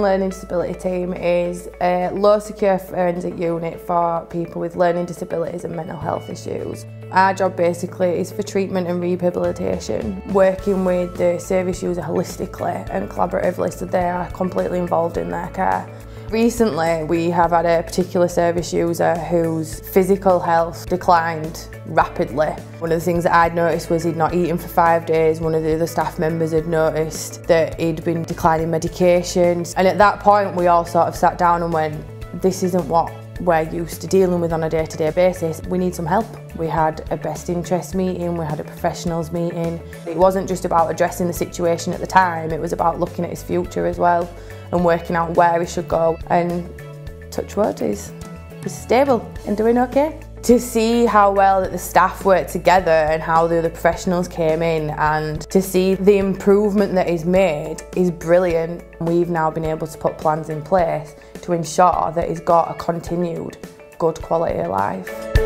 learning disability team is a low secure forensic unit for people with learning disabilities and mental health issues. Our job basically is for treatment and rehabilitation, working with the service user holistically and collaboratively so they are completely involved in their care. Recently we have had a particular service user whose physical health declined rapidly. One of the things that I'd noticed was he'd not eaten for 5 days. One of the other staff members had noticed that he'd been declining medications, and at that point we all sort of sat down and went, this isn't what we're used to dealing with on a day-to-day basis. We need some help. We had a best interest meeting, we had a professionals meeting. It wasn't just about addressing the situation at the time, it was about looking at his future as well and working out where he should go. And touch wood, he's stable and doing okay. To see how well that the staff worked together and how the other professionals came in and to see the improvement that he's made is brilliant. We've now been able to put plans in place to ensure that he's got a continued good quality of life.